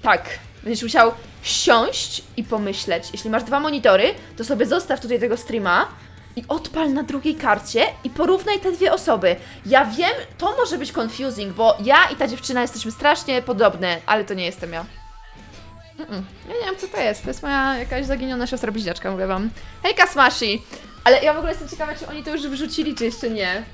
Tak, będziesz musiał siąść i pomyśleć. Jeśli masz 2 monitory, to sobie zostaw tutaj tego streama i odpal na drugiej karcie i porównaj te 2 osoby. Ja wiem, to może być confusing, bo ja i ta dziewczyna jesteśmy strasznie podobne, ale to nie jestem ja. Ja nie wiem, co to jest moja jakaś zaginiona siostra bliźniaczka, mówię wam. Hejka, Smashi! Ale ja w ogóle jestem ciekawa, czy oni to już wrzucili, czy jeszcze nie.